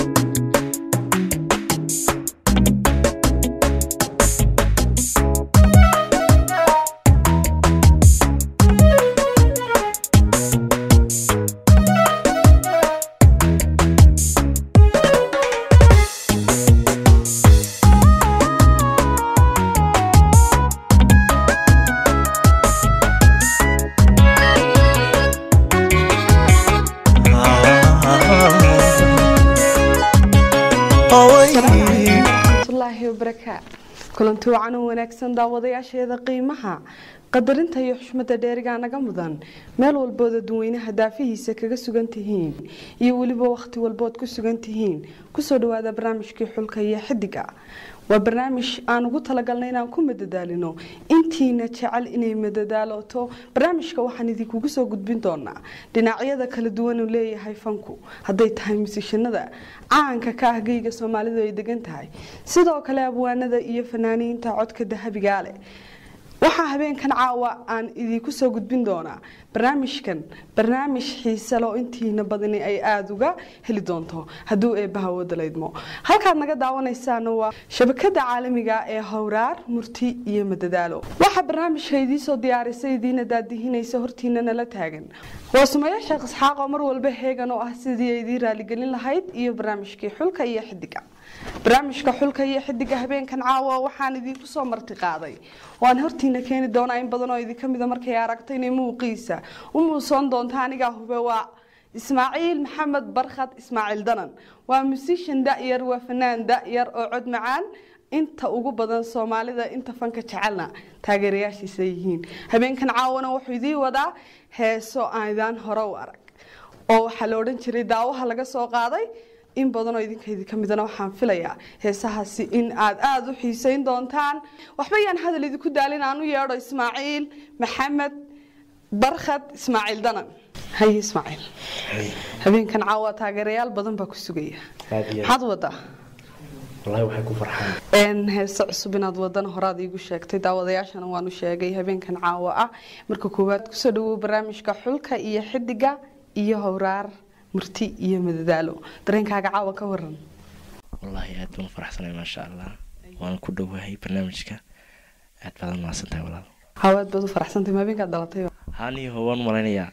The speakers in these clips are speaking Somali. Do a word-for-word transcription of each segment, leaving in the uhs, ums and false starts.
kulanti wacan oo wanaagsan daawadayaasheeda qiimaha qadarinta iyo xushmada dheeriga naga mudan meel walbooda dadweynaha daafihiisa kaga sugan tihiin iyo waliba waqti walbood ku sugan tihiin kusoo dhawaada barnaamijkii xulka iyo xidiga waa barnaamij aan ugu talagalnay inaan ku madadaalino intiina jecel inay madadaaloto barnaamijka waxaan idinkugu soo gudbin doonaa dhinacyada kala duwan uu leeyahay fanku hadday tahay musishanada caanka ka ah geyga Soomaalidu ay degan tahay sidoo kale abwaanada iyo fanaaniinta codka dahabiga leh waxa habeenkan caawa aan idinku soo gudbin doonaa barnaamijkan barnaamij xiiso leh intiina badan ay aad uga heli doonto haduu eebaha wadaleedmo halka naga daawanaysaan waa shabakada caalamiga ee Hawraar Murti iyo Madadaalo waxa barnaamijka idin soo diyaarisay idina daadihinaysa hortiina nala taagan waa Sumaye Sheekh Isxaaq oo mar walba heegan oo ah sidii ay raali galin lahayd iyo barnaamijkii xulka iyo xidiga barnaamijka xulka iyo xidiga habeenkan caawa waxaan idinku soo marti qaaday waan hortiina keeni doonaa in badan oo idin kamid ah markay aragtay inay muuqiisa u muusoon doonta aniga hube waa Ismaaciil Maxamed Barkhad Ismaaciil Danan waa musician da'yar waa fanaan da'yar oo cod macaan inta ugu badan Soomaalida inta fanka jecelna taageerayaashiisa yihiin habeenkan caawana wuxuu idin wadaa heeso aan hore u arag oo waxa la oran jiray daawaha laga soo qaaday in badan oo idinkeedii kamidana waxaan filayaa heesahaasi in aad aad u xiiseyn doontaan waxba yaan hadal idinku daalin aan u yeedho Ismaaciil Maxamed Barkhad Ismaaciil Danan hay Ismaaciil habeenkan caawa taageerayaal badan baa ku sugaya had wada wallahi waxay ku farxaan een heeso cusub inaad wadan horaad iigu sheegtay daawadayaashana waan u sheegay habeenkan caawa ah marka koowaad ku soo dhawow barnaamijka xulka iyo xidiga iyo Hawraar Murti iyo Madadaalo dareenkaaga caawa ka waran wallahi aad baan faraxsanahay ma sha Allah waan ku dhawahay barnaamijka aad badan ma santahay walaal hawaad baad u faraxsantahay ma beenka dhalatay hani hawaan malaynayaa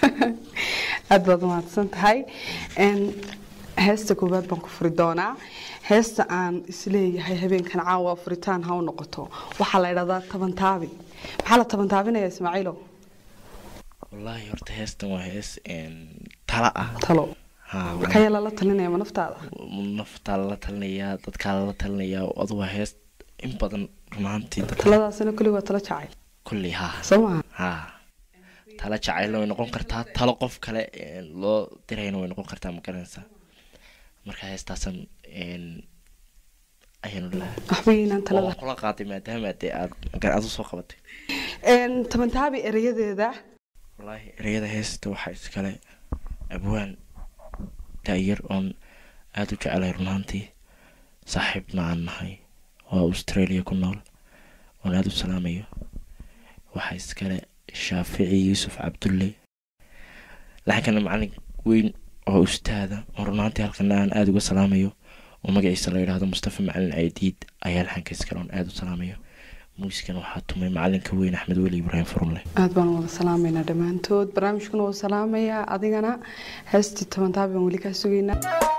aad baad ma santahay een heesta koobaad baan ku furi doonaa heesta aan isleeyahay habeenkan caawa furitaan ha u noqoto waxa la yiraahdaa toban taabi maxaa la toban taabinaya Ismaaciilo wallahi horta heestan waa hees een tala ah talo ha kaya la talinaya ma naftaada naftaada la talinaya dadka la talinaya oo waa hees in badan rumaantii taladaasina kulli waa tala jacayl kulli ha sama ha tala jacayl way noqon kartaa talo qof kale loo dirayna way noqon kartaa ma garanaysa marka heestaasan een ayaan la waxbayna talada kula qaaday maadaama aad aad soo qabatay een toban taabi erayadeeda wallahi ereyada heesta waxa iskale abwaan taayir on aad u jecel runaantii saaxiib macaan nahay oo Australia ku nool oo aad u salaamayo waxa iskale Shaafici Yuusuf Cabdulle laakiin macallin weyn oo ustaada oo runaantii halkan aan aad uga salaamayo oo magaciisa la yiraahdo Mustafa Macallin Aydiid ayaa halkan iskale on aad u salaamayo muusikan waxa tumay macallinka weyn Axmed Wali Ibrahim Furumle aad baan wada salaameynaa dhamaantood barnaamijkuna waa salaamaya adigana heestii toban taabi wali ka sugeynaa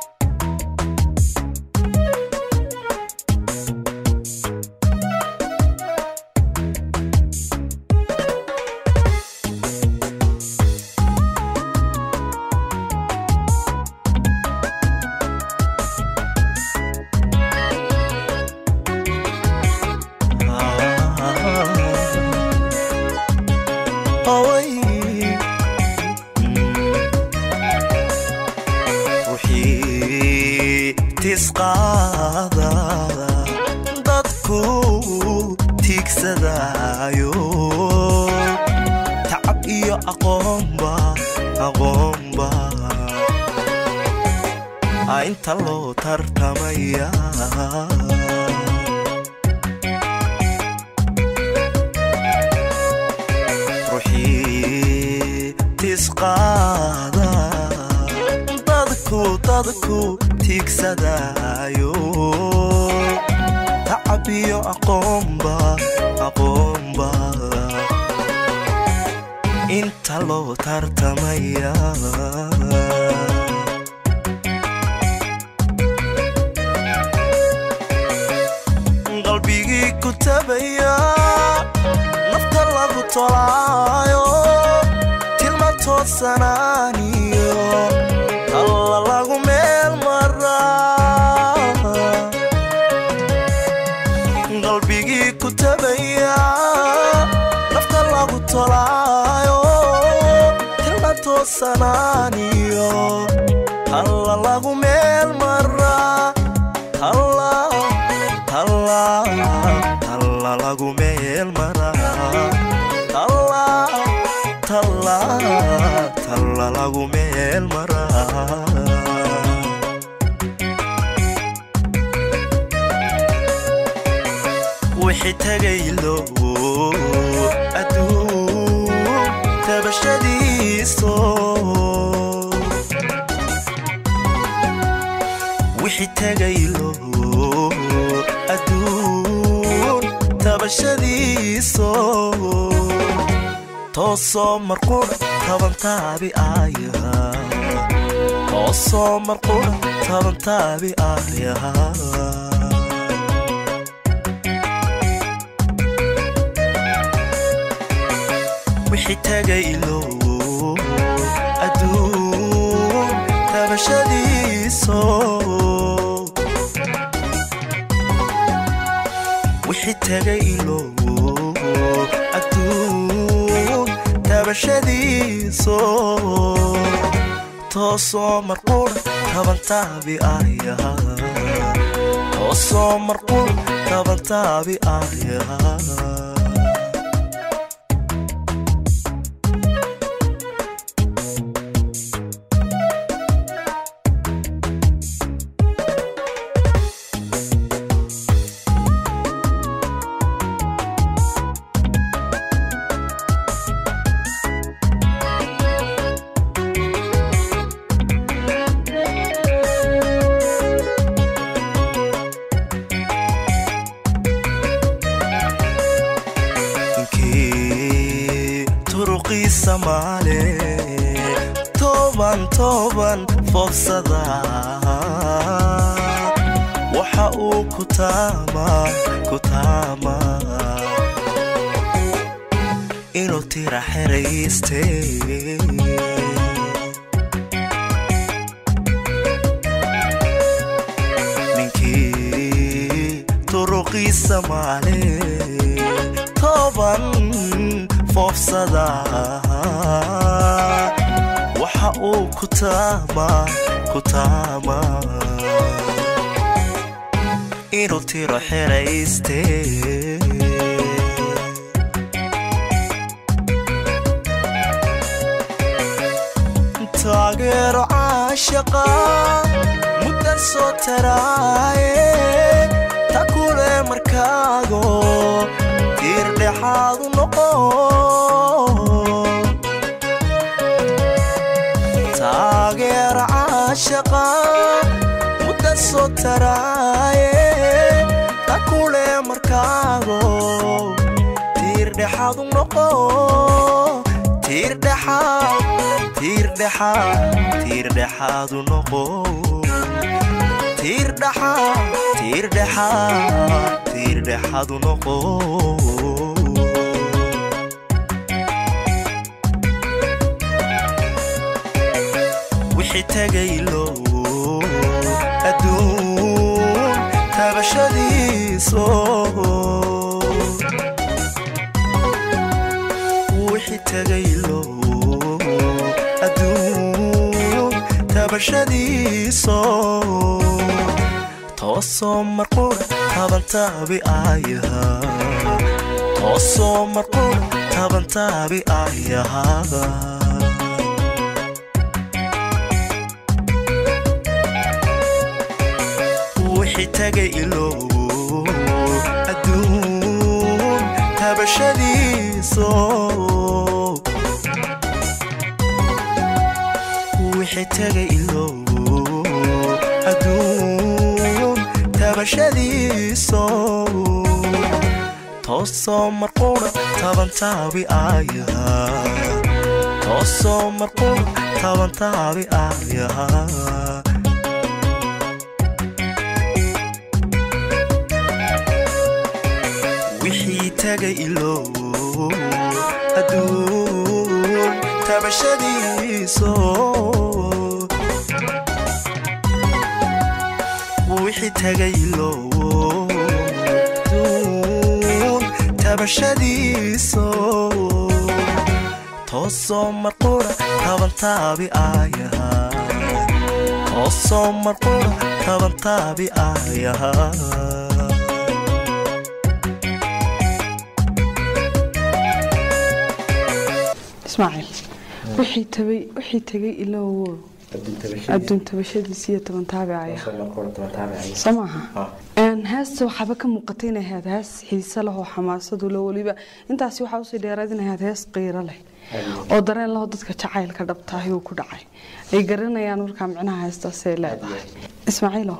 Talo tartamaya ruuxi tisqaada dadku dadku tiigsadaayo tacabiyo aqoonba aqoonba inta loo tartamaya qalbigii ku tabaya nafta lagu tolaayo tilma toosanaaniyo alla lagu meel maraa qalbigii ku tabaya nafta lagu tolaayo tilma toosanaaniyo alla lagu meel maraa alla alla alla lagu meel maraa alla alla alla lagu meel maraa wixii tagaylo adduun tabashadiiso wixii tagaylo adduun tabashadiiso toosoo marqudha tabantaabi aayaha toosoo marqudha tabantaabi aayaha wixii tagaylo adduun tabashadiiso wixii tagaylo adduun tabashadiiso toosoo marqudha tabantaabi aayaha toosoo marqudha tabantaabi aayaha Somali toban toban fursada waxa uu ku taama ku taama inuu tira xirayste ninkii turuqi Somali toban fursada waxa uu ku taama ku taama inuu tiro xirayste taageero caashiqa muddan soo taraaye takule markaago tiir dhexaadu noqo taageero caashiqa muddan soo taraaye takule markaago tiir dhexaadu noqo tiir dhexaad tiir dhexaad tiir dhexaadu noqo tiir dhexaad tiir dhexaad tiir dhexaadu noqo wixii tagaylo adduun tabashadiiso wixii tagaylo adduun tabashadiiso toosoo marqudha tabantaabi aayaha toosoo marqudha tabantaabi aayaha wixii tagaylo adduun tabashadiiso wixii tagaylo tabashadiiso toosoo marquudha tabantaabi aayaha toosoo marquudha tabantaabi aayaha wixii tagay iloo adduun tabashadiiso wixii tagay iloo adduun tabashadiiso toosoo marquudha tabantaabi aayaha toosoo marquudha tabantaabi aayaha اسماعيل وحي تبي وحي تجي إلا هو أدون تبشديسية تمن تابعية سماها أن هاس وحبك مقتين هذا هاس حيس له حماسة ولو ليبا أنت عسوا حوصي ديرادنا هذا هاس قير له أو درين له ضد كشعيل كدبتاه وكدعي يقرنا يا نور كم عنها هاس تسيلا إسماعيله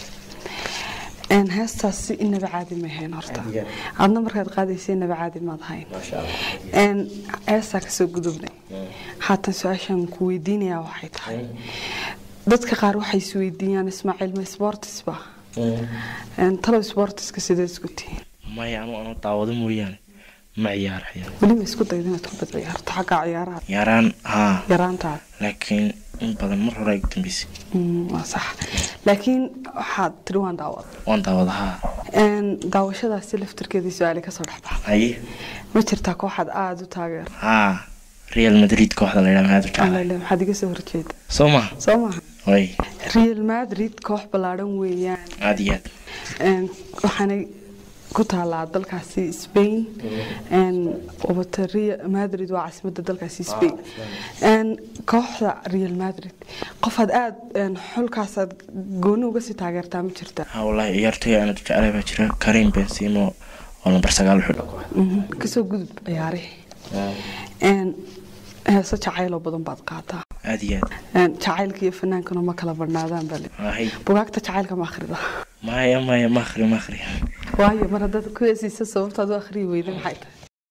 أن هاس تسي إن بعادي ما هي نرتا عندنا مركز قادي سين بعادي ما ضاين أن هاس كسو قدبني حتى سؤال كويديني أو حيت dadka qaar waxay isweydiiyaan Ismaaciil ma sports ba aan talo sports ka sidee isku tii ma yaano aan taawado mooyaan ma ciyaar xiyaan wali ma isku dayday inaad ku bad ciyaarto xaga ciyaaraha yaraan ha yaraanta laakiin in badan mar hore ay dambeysay waa sax laakiin waxaad tiri waan daawad waan daawadaha aan daawashadaasi laftirkeeda su'aal ka soo dhaxbaa ay ma jirtaa kooxad aad u taageer ha Real Madrid kooxda la yiraahdo jacayl alla maxaad iga soo horjeed Soma Soma way Real Madrid koox balaaran weeyaan aadiyad een waxaanay ku taalaa dalkaasi Spain een oo Real Madrid waa caasimadda dalkaasi Spain een kooxda Real Madrid qof aad een xulkaas aad gooni uga sii taageertaa ma jirta ha wallahi ciyaartoy aan jecelahay baa jira Karim Benzema oo number sagaal xul ka soo gudub ciyaare een هسه جعيل وبدن بعد قاطع عاديات جعيل كيف فنان كانوا ما كلا برنادان بالي بوقت جعيل كم آخره ما يا ما يا ماخري ماخري واي مرة ده كويس يسوي تدو آخري ويدن حيته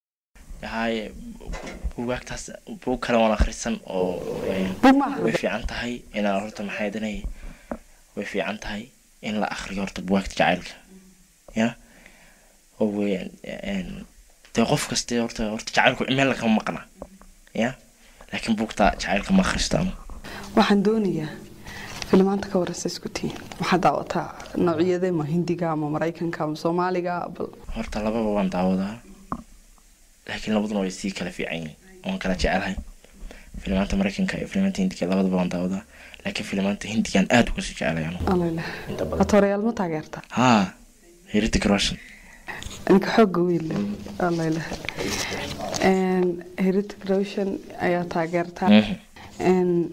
هاي بوقت هس بوكلا وانا آخرسن أو وفي عنت هاي أنا أردت محيدني وفي عنت هاي إن لا آخر يورت بوقت جعيل يا هو يعني توقف كستي يورت يورت جعيل كعمل لك هم مقنع يا لكن بوقتها جعلك ما خرجتهم waxaan doonayaa filmaanta ka waraysa isku tiin waxa daawataa noocyada ma hindiga ama mareykanka ama Soomaaliga horta lababa waan daawadaa laakiin labaduna way si kala fiican oo kala jecelahay filmaanta mareykanka iyo filmaanta hindiga labadaba waan daawadaa laakiin filmaanta hindigan aad uga sii jecelahay Allah inta badan atoriyal ma taageerta ha Heritage Russian أنك حق ويل الله يله إن هيرت كروشن أيا تاجرتها إن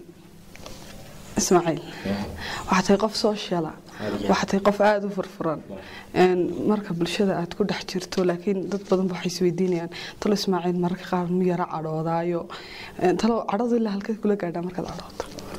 إسماعيل واحد يقف سوشيالا واحد يقف قاعد وفرفران إن مركب الشدة هتكون حجرته لكن ضد بدن بحيس ويدين يعني طلع إسماعيل مركب قاعد ميرا عرض هايو طلع عرض اللي هالكذا كله قاعد مركب عرض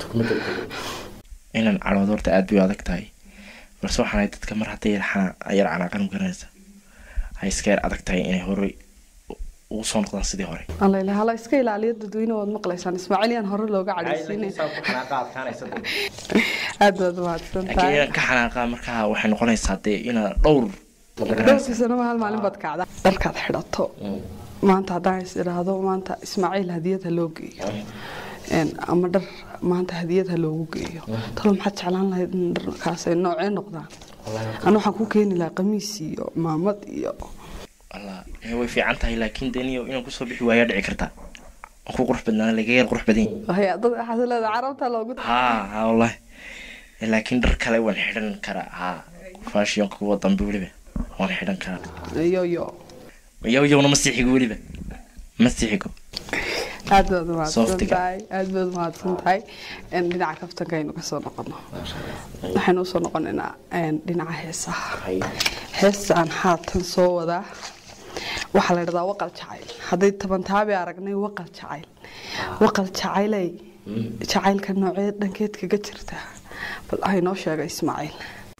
إن العرض ورت قاعد بيعادك تاي بس واحد يتذكر مرة تير حنا ير على قلم كنيسة هاي سكير أدك تاي إنه هوري وصون قدام سدي هوري الله يله الله سكيل على يد دوينه ومقليسان إسماعيلي أن هور لوجا عديسين حناقات كان يصير هذا هذا أكيد كحناقة مركها وحنا قلنا يصدق إنه دور دور في سنة ما هالمعلم بدكعدا دركات حدته ما أنت عدايس إلى هذا وما أنت إسماعيل هدية لوجي إن أمر ما أنت هدية لوجي طالما حد على الله كاس النوعين نقدان أنا حكوا كيني لا قميصي مامد يا الله هو في عنتها لكن دنيا وإنه كسر بحوا يدعي كرتا أخو قرح بدنا لقيه قرح بدين هي ضد حصل هذا عرفتها لو قلت ها ها والله لكن درك له ونحدن كرا ها فاش يوم كوا ضمبي ولي به ونحدن كرا يو يو يو يو نمسيحي قولي به مسيحي قو هذا ما تنتهي هذا ما تنتهي إن دينا كفتن كأنه كسر نقطنا نحن وصلنا قلنا إن دينا حسة حس عن حات صوّا ده وحلا رضا وقل شعيل هذا تبان تابع رجني وقل شعيل وقل شعيلي شعيل كان نوعية دنكيت كجترته بل هاي نوشة إسماعيل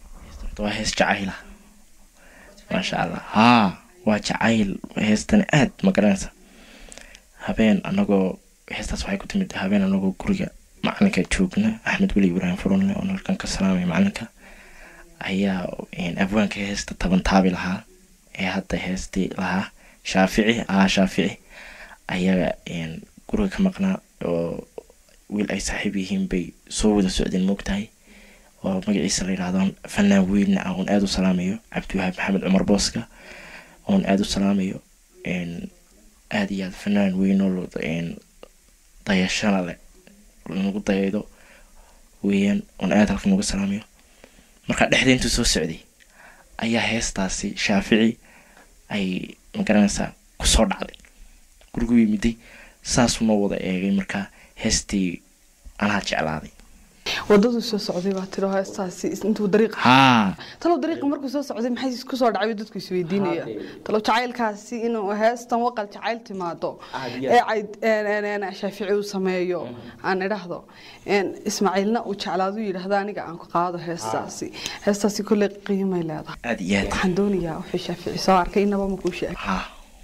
waa hees jacayla maasha allah haa waa jacayl heestan aad ma garanaysa habeen anagoo heestaas waxay ku timid habeen anagoo guriga macalinka joogna Axmed Weli Ibrahim Furunle oo halkan ka salaamay macalinka ayaa in abwaanka heesta taban taabi lahaa ee hadda heestii lahaa Shaafici ah Shaafici ayaa in guriga ka maqnaa oo wiil ay saaxiib yihiin bay soo wada socdeen moogtahay oo magaciisa la yiraahdo fanaan weyn ah oo aad u salaamayo Cabdiwahaab Maxamed Cumar Booska oo aad u salaamayo in aad iyo aad fanaan weyn oo in dayashana leh lagu daydo weeyaan oo aad halkan ugu salaamayo marka dhexdeyntu soo socday ayaa heestaasi Shaafici ay magaranaysa ku soo dhacday gurigu yimiday saas uma wada eegay marka heestii ana jeclaaday wadadu soo socday baa tiro heestaasi intuu dariiq ha talo dariiq markuu soo socday maxay isku soo dhacay dadku is weydiinaya talo jacaylkaasi inuu heestan waqal jacayl timaado ee ay Shaafici uu sameeyo aan idhaahdo in Ismaaciilna uu jeclaado yiraahdo aniga aan ku qaado heestaasi heestaasi kulli qiimo leedahay aad iyo aad waxaan doonayaa wixii Shaafici soo arkay inaba ma ku sheegay ha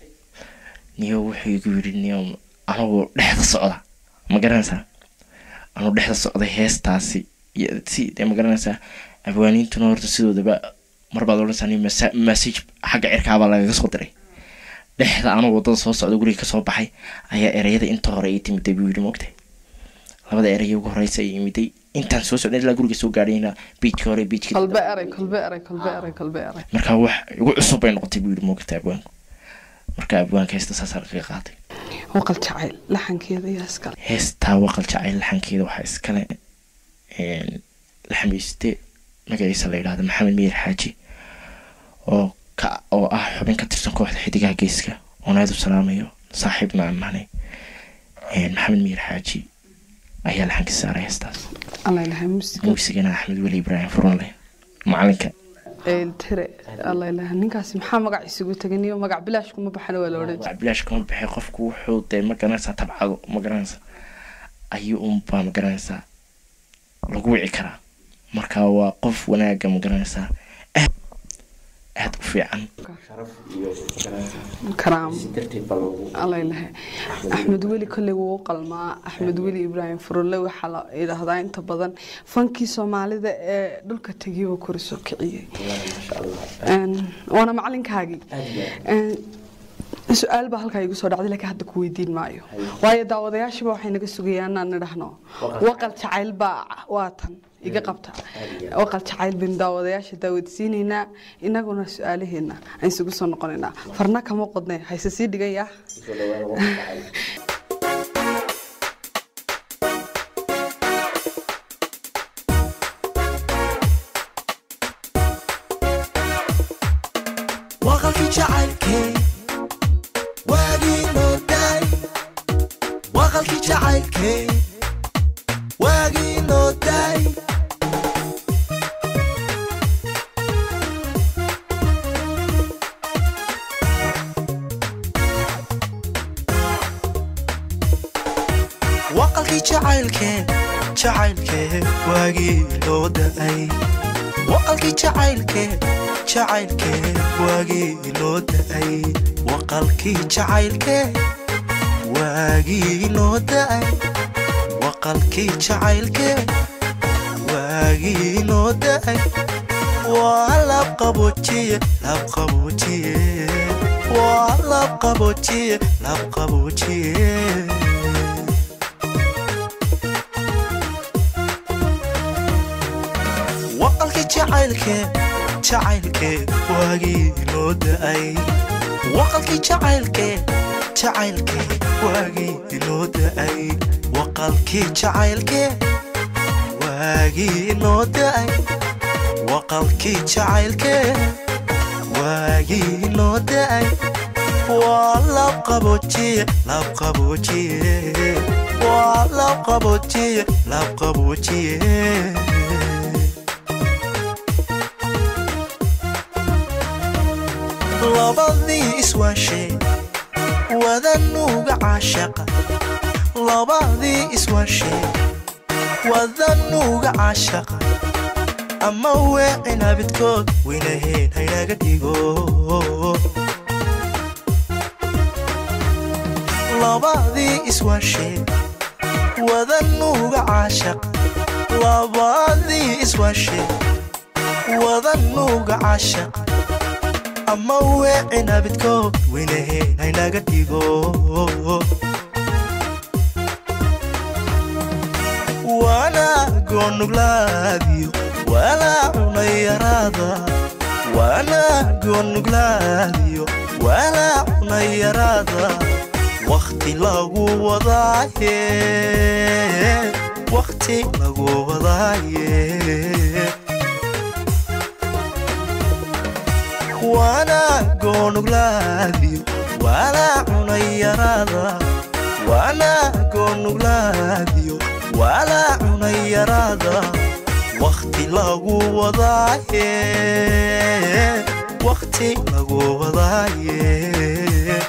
niyo wuxuu igu yiri niyo anigu dhexda socda ma garanaysaa anu dhexda socday heestaasi si de ma garanaysaa abwaaniintuna horta sidoodaba marbaad oranaysaa message xagga cirkaaba laga soo diray dhexda anu wadada soo socda guriga ka soo baxay ayaa erayada inta hore ay timid buu yiri moogtay labada eray ugu horeysa ay yimiday intaan soo socday ilaa guriga soo gaadhayna beach hore beach qalbe eray qalbe eray qalbe eray qalbe eray marka wax ugu cusub bay noqotay buu yiri moogtay abwaanku marka abwaanka heesta saasar ka qaatay waqal jacayl laxankeeda yaa iskale heesta waqal jacayl laxankeeda waxa iskale een laxamiiste magaciisa la yiraahdo Maxamed Miir Xaaji oo ka oo ah xubin ka tirsan kooxda xidigaha geeska oo aad u salaamayo saaxiibna maanay een Maxamed Miir Xaaji ayaa laxanka saaray heestaas Allah ilaahay musiga musiga Axmed Weli Ibrahim Furunle macalinka ee tire Allah ilaahay ninkaas maxaa magac isugu taganiyo magac bilaash kuma baxana waa la oran magac bilaash kuma baxay qofku wuxuu de ma garanaysa tabcado ma garanaysa ayuu um ba ma garanaysa lagu wici karaa marka waa qof wanaaga ma garanaysa aad u fiican sharaf iyo karaam Allah ilaahay Axmed Weli kulli wuu qalmaa Axmed Weli Ibrahim Furunle waxa la yiraahdaa inta badan fankii Soomaalida ee dhulka tagay oo koriso kiciyay een wana macalinkaagi een su'aal baa halka igu soo dhacday laakiin hadda ku weydiin maayo waayo daawadayaashiba waxay naga sugayaan aan nidhaahno waqal jacayl baa waatan iga qabta waqal jacayl bin daawadayaasha daawadiinayna inaguna su'aalaheena aan isugu soo noqonaynaa farna kama qodnay hayse sii dhigaya waqal jacaylkee waqalki jacaylkee waagii noo daay waqalki jacaylkee jacaylkee waagii noo daay waqalki jacaylkee jacaylkee waagii noo daay waqalki jacaylkee waagii noo daay waqalkii jacaylkee waagii noo daay waa lab qaboojiye lab qaboojiye waa lab qaboojiye lab qaboojiye waqalkii jacaylkee jacaylkee waagii noo daay waqalkii jacaylkee jacaylkee waagii noo daay waqalkii jacaylkee waagii noo daay waqalkii jacaylkee waagii noo daay waa lab qaboojiye lab qaboojiye waa lab qaboojiye lab qaboojiye labadii iswaashay wadanuga caashaqa labadii iswaashay wadanuga caashaqa ama weecin abidkood weynahayn haynaga dhigo labadii iswaasheen wadanuuga caashaq labadii iswaasheen wadanuuga caashaq ama weecin abidkood weynahayn haynaga dhigo وانا قون قلاديو ولا عني يرادا وانا قون قلاديو ولا عني يرادا وقتي لغو وضايه وقتي لغو وضايه وانا قون قلاديو ولا عني يرادا وانا قون قلاديو ولا عني يرادا وقتي لغو وضايه وقتي لغو وضايه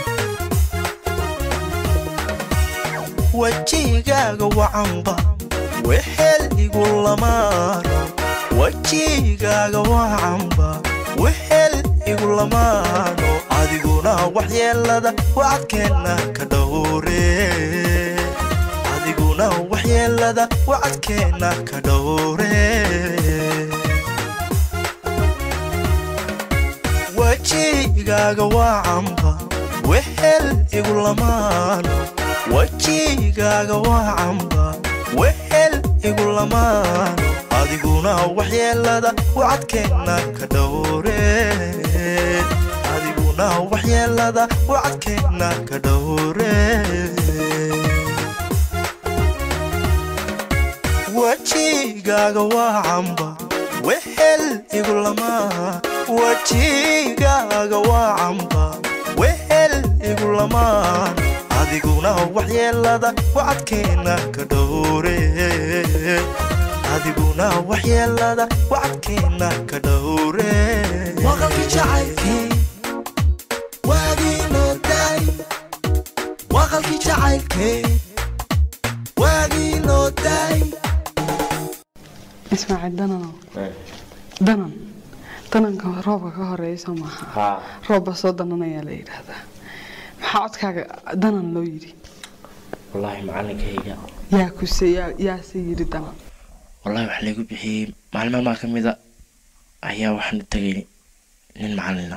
وجيغاغا وعنبا وحل يقول لمارو وجيغاغا وعنبا وحل يقول لمارو عاديقونا وحيالada وعدكنا كدوري adiguna waxyeelada wacadkeena ka dhowre wajigaaga waa camba wehel igu lamaano wajigaaga waa camba wehel igu lamaano adiguna waxyeelada wacadkeena ka dhowre adiguna waxyeelada wacadkeena ka dhowre wajigaaga waa camba wehel igu lamaa wajigaaga waa camba wehel igu lamaa adiguna waxyeelada wacadkeena ka dhowre adiguna waxyeelada wacadkeena ka dhowre waqalki jacaylkii waagii noo daay waqalki jacaylkii waagii noo daay اسماعيل دنان دنان دنان روبا كهريسا maaha rooba soo dananaya la yiraahdo maxaa codkaaga danan loo yiri wallahi macallinkayga yaa ku siya yaa sayiri danan wallahi wax lagu bixiyay maalmo ma kamida ayaa waxaan tagay nin macallina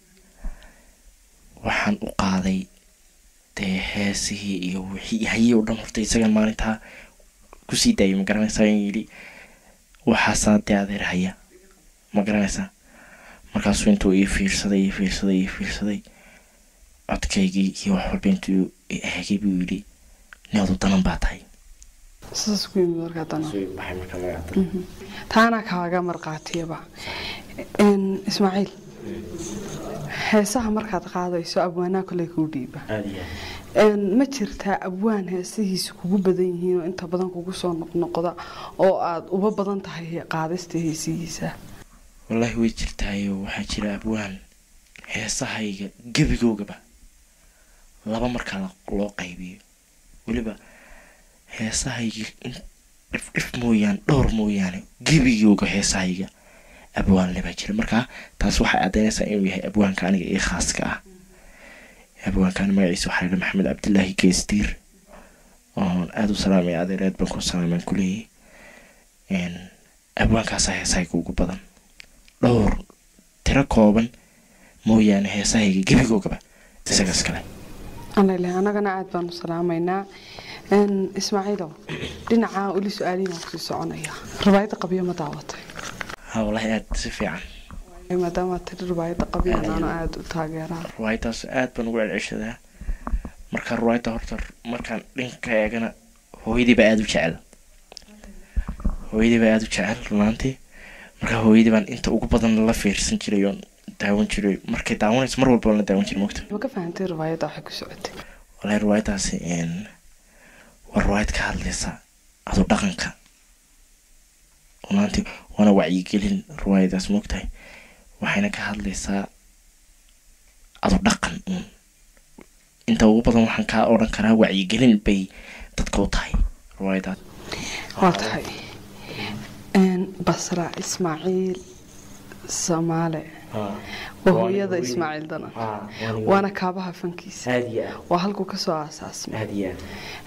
waxaan u qaaday tee heesihii iyo wixii hayay oo dhan horta isaga maalinta ku sii daayay ma garanaysaa yiri waxa saantay adeerhaya ma garanaysaa markaas intuu ii fiirsaday ii fiirsaday ii fiirsaday codkaygii iyo wax walba intuu eegay buu yidhi niyadu danan baa tahay saas ku yimid markaa danan waxay markaa magacaata taana kaaga marqaatiyaba ismaaciil heesaha markaad qaadayso abwaanaa kale ku dhiiba ma jirtaa abwaan heesihiisa kugu badan yihiin oo inta badan kugu soo noqnoqda oo aad uba badan tahay qaadista heesihiisa wallahi way jirtaayo waxaa jira abwaan heesahayga gebigoogaba laba marka loo qaybiyo waliba heesahayga dhif mooyaan dhowr mooyaane gebigooga heesahayga abwaan laba jira markaa taas waxay cadeynaysaa inuu yahay abwaanka aniga ee khaaska ah abwaan kan magaciisa waxaa la maxamed cabdullaahi geestiir oo aad u salaamay adeereed baan ku salaaman kulay een abwaankaas heesahayga ugu badan dhowr tira kooban mooyaane heesahayga gebigoogaba isagas kale أنا له أنا قناة عاد بنو سلامينا إن إسماعيل دينا ولي سؤالين في السعودية رواية قبيلة متعوضة ها والله عاد سفيعا ما دام ترى رواية قبيلة أنا عاد تاجرها رواية عاد بنقول العيش ذا مركان رواية هرتر مركان لينك يا جنا هو يدي بعد وشعل هو يدي بعد وشعل رنانتي مركان هو يدي بان أنت أقبض الله في سنتريون داون شري مركي داون اسمه رول بولنا داون شري مكتب. ما كفهمت الرواية ضحك سعودي. والله الرواية تاسي إن والرواية كهاللسا هذا دقنك. ونانتي وانا وعي قلين رواية تاس مكتب. وحين كهاللسا هذا دقن. أنت وقبض وحن كأورن كرا وعي قلين بي تتقوطهاي رواية تاس. واضحي. إن basra ismaaciil soomaale وهو يدا إسماعيل دنا وأنا كابها فنكيس وهلكو كسو أساس هي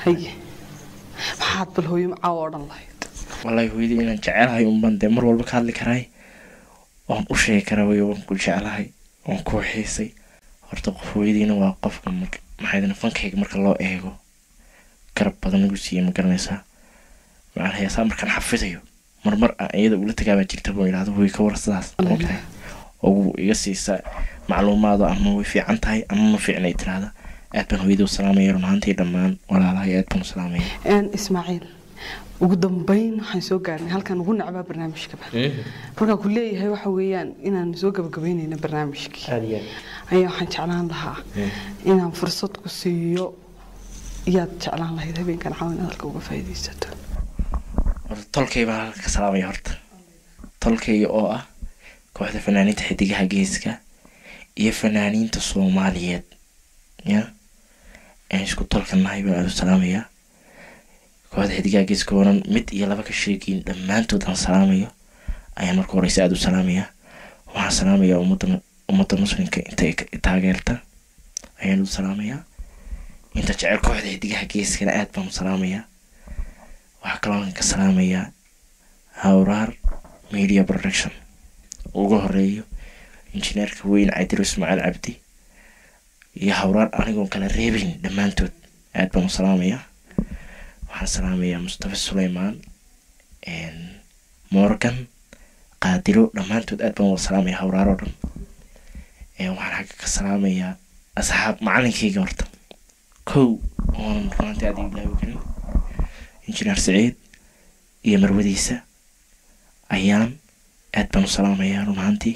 محاد بالهوي معاور الله والله هويدي إن جعلها يوم بندم مر والله كان لك راي وأنا أشيء كراوي وأنا كل جعلها وأنا كوحيسي أرتقى هويدي إنه واقف مك ما حدا نفنك هيك مرك الله إيجو كرب بدن نقصي مقرنسها مع هي سامر كان حفظيه مر مر أيده ولا تجاب جرتبه إلى هذا هو يكور الصلاة أوكي oo iga siisa macluumaad ama way fiican tahay ama ma fiicnay tirada aad baan hooyada u salaamay runtii dhamaan walaalahay aad baan u salaamay aan Ismaaciil ugu dambeyn waxaan soo gaarnay halkan ugu nacba barnaamijka bal marka ku leeyahay waxa weeyaan inaan soo gabagabeynayna barnaamijkii aadiya ayaa waxaan jeclaan lahaa inaan fursad ku siiyo yaad jeclaan lahayd habeenkan caawin hadalka uga faa'iideysato tolkay baan ka salaamay horta tolkay oo ah kooxda fanaaniinta xidigaha geeska iyo fanaaniinta Soomaaliyeed ya ee isku tolkanahay baan u salaamayaa kooxda xidigaha geeska waran mid iyo laba ka sheekin dhamaantood aan salaamayo ayaan markii hore aad u salaamayaa waxaan salaamayaa ummadda ummadda muslimka inta taageerta ayaan u salaamayaa inta jecel kooxda xidigaha geeska aad baan u salaamayaa waxa kale oo ka salaamayaa Hawraar Media Production ugu horeeyo injineerka weyn Cabdi Ismaaciil Cabdi iyo Hawraar anigoon kala reebin dhamaantood aad baan u salaamayaa waxaan salaamayaa Mustafa Suleymaan een Morgan Qaadiro dhamaantood aad baan u salaamayaa Hawraar oo dhan ee waxaan ka salaamayaa asxaab macalinkayga horta kow oon runtii aad ilaahay u karin injineer Saciid iyo marwadiisa ayaan aad baan u salaamayaa runtii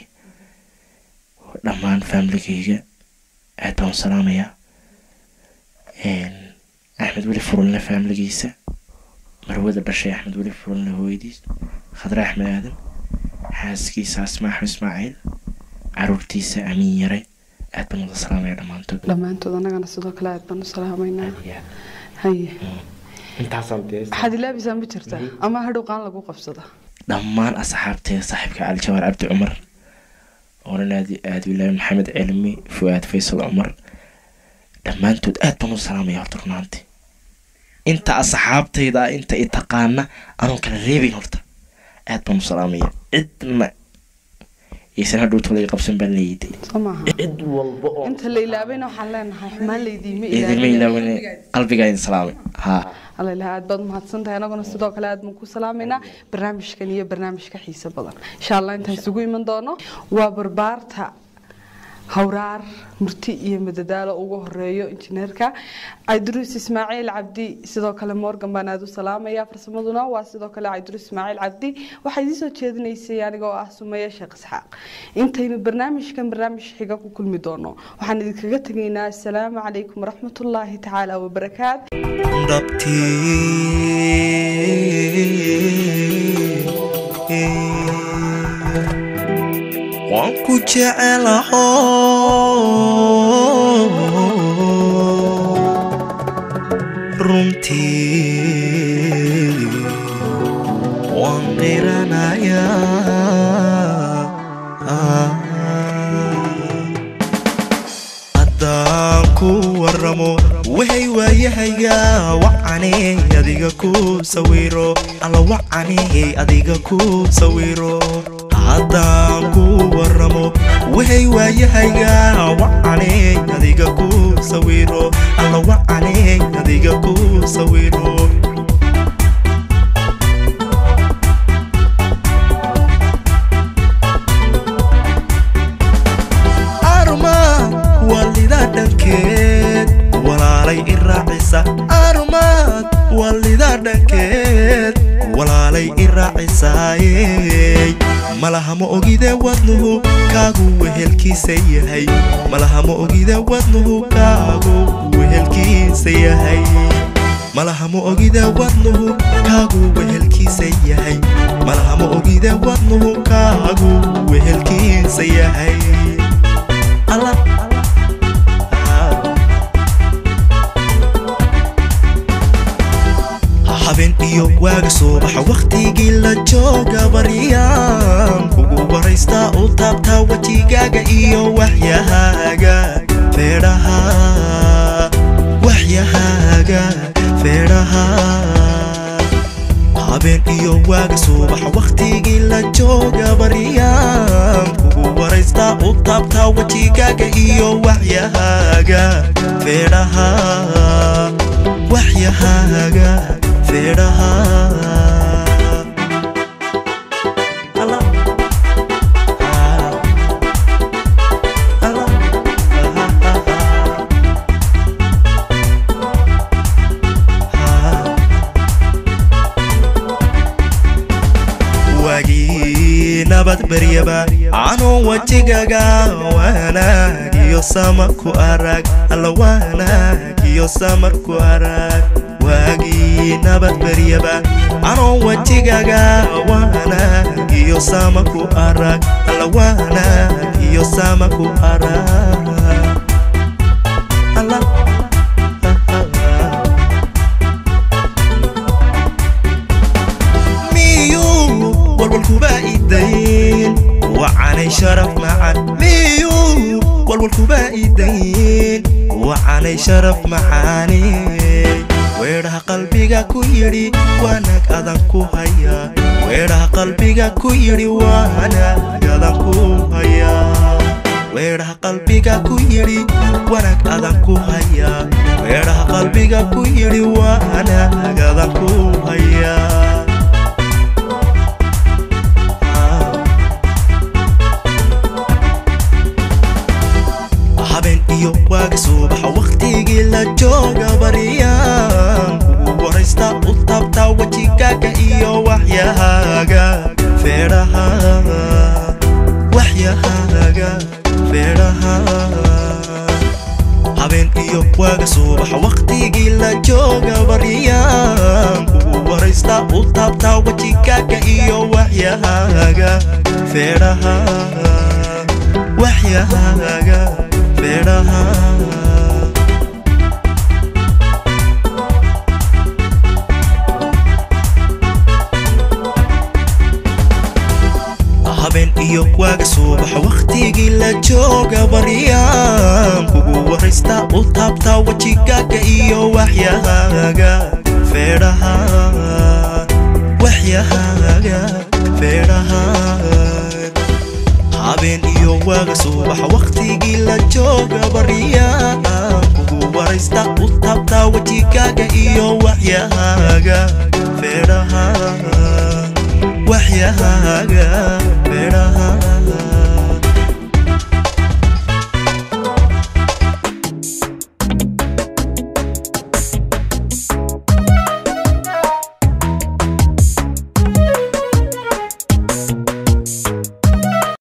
dhamaan family-gayga aad baan u salaamayaa een Axmed Wali Furulna family-giisa marwada dhashay Axmed Wali Furulna hooyadiis Khadra Axmed Aadan xaaskiisa Asmaa Ismaaciil caruurtiisa Amiin Yare aad baan u salaamayaa dhamaantood dhamaantood anagana sidoo kale aad baan u salaamaynaa haye intaasaan dees xad ilaabisan ma jirta ama hadhow qaan lagu qabsado dhamaan asxaabteeda saaxiibka Cali Jawaar Cabdi Cumar oo naadi aad wiilay Maxamed Cilmi Fuad Faysal Cumar dhamaantood aad baan u salaamayaa horta runtii inta asxaabteeda inta ay taqaana aan kala reebin horta aad baan u salaamayaa cidna isna hadhow tolay qabsan baan leeyahay samaha cid walba oo inta la ilaabayna waxaan leenahay xumaan leeydiime ilaahay qalbiga in salaamay ha الله لا أدبر مهتسنت أنا قلنا صدق لا أدم كوس سلامنا برنامج كنيه برنامج كحيسة بدن إن شاء الله أنت هسقوي من دونه وبربارتها هورار مرتي مددالة أوجه الريو إنجنيركا عيدروس إسماعيل عبدي صدق كلام مورجان بنادو سلامة يا فرسمدونا وصدق كلام عيدروس إسماعيل عبدي وحديثه تشدني يسي يعني جو أحسن يا شخص حق أنت هنا برنامج كان برنامج حقك وكل مدونه وحنديك جتنا السلام عليكم ورحمة الله تعالى وبركاته دبتي وانكو جعلها رمتي وانغيرنا يا أداكو ورمو وهي ويهيا وعني أديكو سويرو على وعني أديكو سويرو أداكو ورمو وهي ويهيا وعني أديكو سويرو على وعني أديكو سويرو أرماد والدها دنكيد walaalay iraacisaayay malaha ma ogide wadnuhu kaagu wehelkiisa yahay malaha ma ogide wadnuhu kaagu wehelkiisa yahay malaha ma ogide wadnuhu kaagu wehelkiisa yahay malaha ma ogide wadnuhu kaagu wehelkiisa yahay Allah habeen iyo waaga soo baxa waqtigii la jooga bari wajigaaga iyo waxyahaaga feedhaha waxyahaaga feedhaha habeen iyo waaga subax waqtigii la jooga baryaan kugu waraysta u taabtaa wajigaaga iyo waxyahaaga feedhaha waxyahaaga feedhaha nabad baryaba anoo wajigaaga wanaag iyo samar ku arag alla wanaag iyo samar ku arag waagii nabad baryaba anoo wajigaaga wanaag iyo samar ku arag alla wanaag iyo samar ku arag alla والكبائدين وعني شرف معا ميو والكبائدين وعني شرف معاني ويرها قلبيك كيري وانك أذنكو هيا ويرها قلبيك كيري وانك أذنكو هيا ويرها قلبيك كيري وانك أذنكو هيا ويرها قلبيك كيري وانك أذنكو هيا iyo waaga subax waqtigii la jooga baryaan kugu waraysta u taabtaa wajigaaga iyo waxyahaaga feedhaha waxyahaaga feedhaha habeen iyo waaga subax waqtigii la jooga baryaan kugu waraysta u taabtaa wajigaaga iyo waxyahaaga feedhaha waxyahaaga feedhaha habeen iyo waaga subax waqtigii la jooga baryaan kugu waraysta u taabtaa wajigaaga iyo waxyahaaga feedhaha waxyahaaga feedhaha habeen iyo waaga subax waqtigii la jooga baryaan kugu waraysta u taabtaa wajigaaga iyo waxyahaaga feedhaha waxyahaaga feedhaha